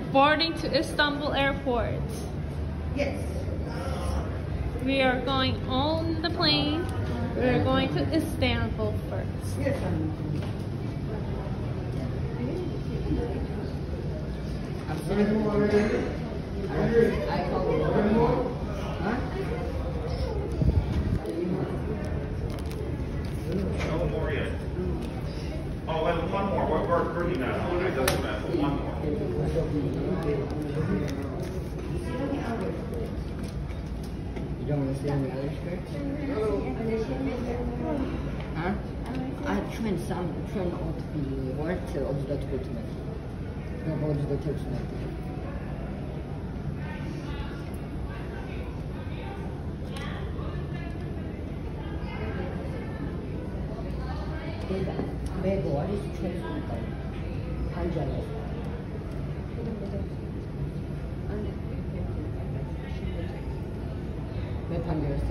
Boarding to Istanbul airport. Yes. We are going on the plane. We are going to Istanbul first. Yes. I call No more yet. Oh, well, one more. We're bringing that on. It doesn't matter. One more. You don't want to see any other skirts? Huh? Şu an var til odda tutmak. Ben odda tutmak. 왜 머리 스트레스니까 관절에 왜 관절에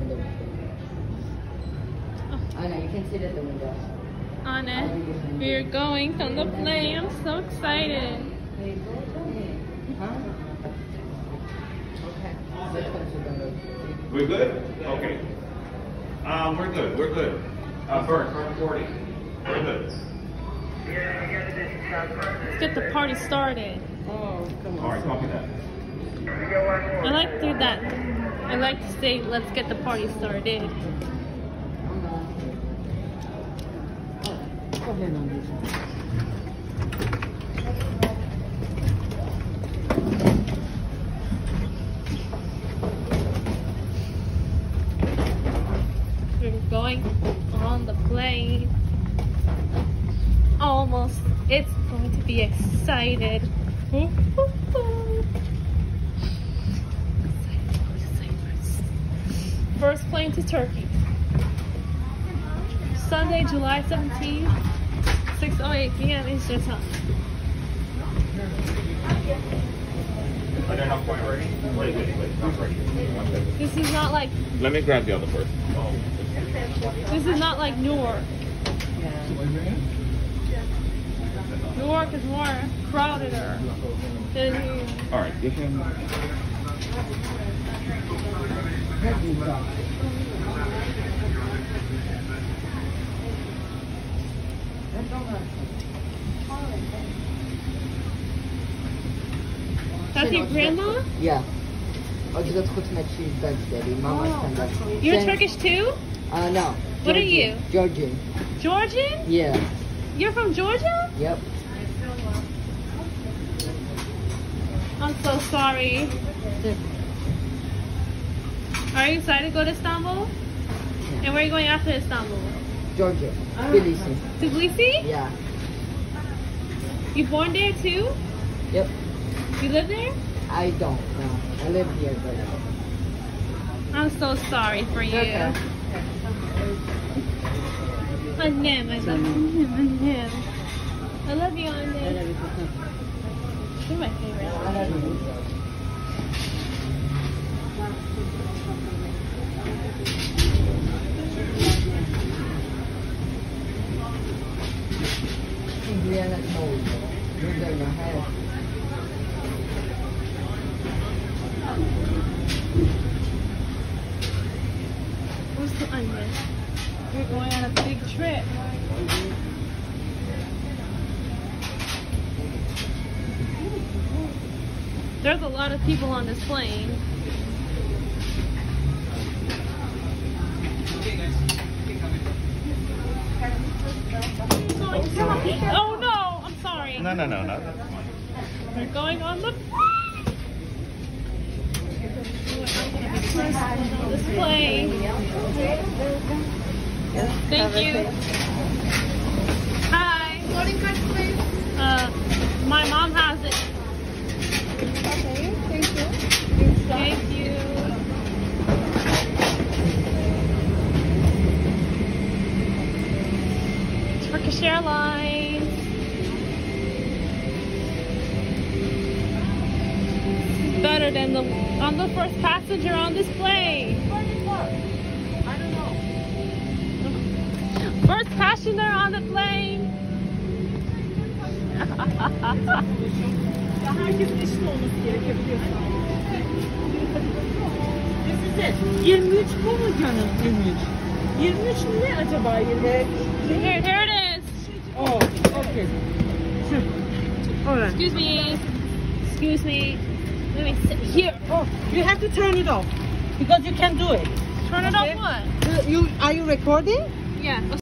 Anna, you can sit at the window. Anna, we are going on the plane. I'm so excited. Huh? Okay. We're good? Okay. We're good. We're good. First, 40. We're good. Let's get the party started. Oh, come on. All right, copy that. I like to do that. I like to say, let's get the party started. Go ahead on this one. We're going on the plane. Almost. It's going to be excited. First plane to Turkey. Sunday, July 17th, 6:08 p.m. Eastern Time. Are they not quite ready? Wait, not ready. This is not like. Let me grab the other first. This is not like Newark. Newark is more crowded than here. All right, give him. That's your grandma? Yeah. Odda tutmak için Mama standard. You're Turkish too? No. What are you? Georgian. Georgian? Yeah. You're from Georgia? Yep. I'm so sorry. Are you excited to go to Istanbul? Yeah. And where are you going after Istanbul? Georgia. Tbilisi. Tbilisi? Yeah. You born there too? Yep. You live there? I don't know. I live here, but I'm so sorry for you. Okay. Annem, I love you. Annem. I love you, Annem. You're my favorite. Who's the onion? We're going on a big trip. There's a lot of people on this plane. Oh no, I'm sorry. No. We're going on the this plane. Thank you. Hi. Boarding card, please. My mom has it. Okay, thank you. Thank you. Turkish Airlines. Better than I'm the first passenger on this plane. I don't know. First passenger on the plane. Ya herkesin eşit olması gerekiyor biliyorsun. This is it. 23 bu mu canım? 23. 23 ne acaba? 23. Here it is. Oh, okay. Alright. Excuse me. Excuse me. Let me sit here. Oh, you have to turn it off because you can do it. Turn it Okay. off what? Are you recording? Yeah.